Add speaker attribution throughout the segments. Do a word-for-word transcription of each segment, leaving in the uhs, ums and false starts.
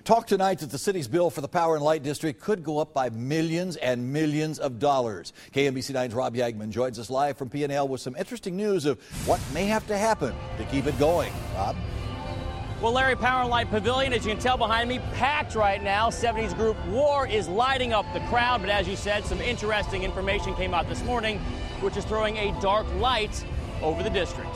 Speaker 1: Talk tonight that the city's bill for the Power and Light District could go up by millions and millions of dollars. K M B C nine's Robb Yagmin joins us live from P and L with some interesting news of what may have to happen to keep it going. Robb?
Speaker 2: Well, Larry, Power and Light Pavilion, as you can tell behind me, packed right now. seventies group War is lighting up the crowd, but as you said, some interesting information came out this morning, which is throwing a dark light over the district.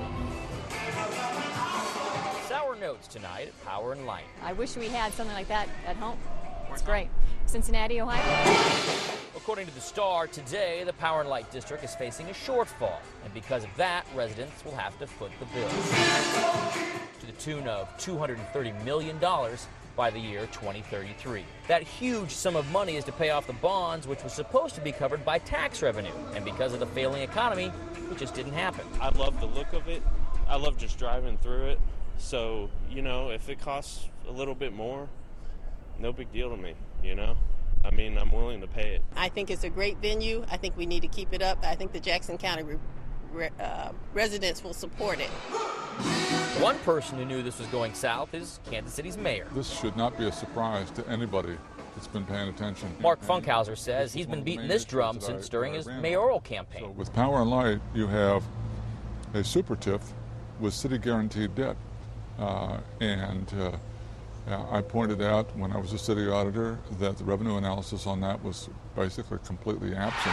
Speaker 2: Sour notes tonight at Power and Light.
Speaker 3: I wish we had something like that at home. It's great. Cincinnati, Ohio.
Speaker 2: According to the Star, today the Power and Light District is facing a shortfall, and because of that, residents will have to foot the bill to the tune of two hundred thirty million dollars by the year twenty thirty-three. That huge sum of money is to pay off the bonds, which was supposed to be covered by tax revenue, and because of the failing economy, it just didn't happen.
Speaker 4: I love the look of it. I love just driving through it. So, you know, if it costs a little bit more, no big deal to me, you know? I mean, I'm willing to pay it.
Speaker 5: I think it's a great venue. I think we need to keep it up. I think the Jackson County re re uh, residents will support it.
Speaker 2: One person who knew this was going south is Kansas City's mayor.
Speaker 6: This should not be a surprise to anybody that's been paying attention.
Speaker 2: Mark Funkhauser says he's been beating this drum since during his mayoral campaign.
Speaker 6: So with Power and Light, you have a super T I F with city guaranteed debt. Uh, and uh, I pointed out when I was a city auditor that the revenue analysis on that was basically completely absent.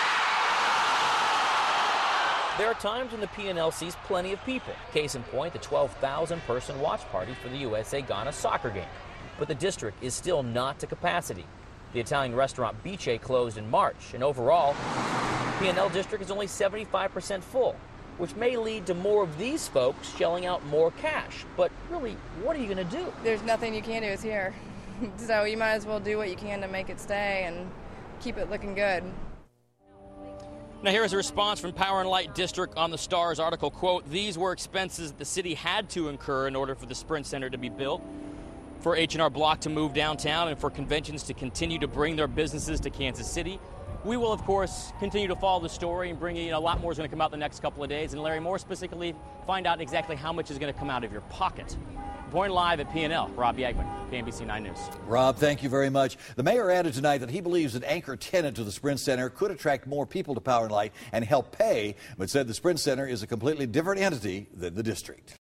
Speaker 2: There are times when the P and L sees plenty of people. Case in point, the twelve thousand person watch party for the U S A Ghana soccer game. But the district is still not to capacity. The Italian restaurant Biche closed in March, and overall, the P and L district is only seventy-five percent full, which may lead to more of these folks shelling out more cash. But really, what are you going to do?
Speaker 7: There's nothing you can do. It's here. So you might as well do what you can to make it stay and keep it looking good.
Speaker 2: Now here is a response from Power and Light District on the Star's article, quote, "These were expenses that the city had to incur in order for the Sprint Center to be built, for H and R Block to move downtown, and for conventions to continue to bring their businesses to Kansas City." We will, of course, continue to follow the story and bring you, you know, a lot more is going to come out the next couple of days. And Larry, more specifically, find out exactly how much is going to come out of your pocket. Reporting live at P and L, Robb Yagmin, K M B C nine News.
Speaker 1: Robb, thank you very much. The mayor added tonight that he believes an anchor tenant to the Sprint Center could attract more people to Power and Light and help pay, but said the Sprint Center is a completely different entity than the district.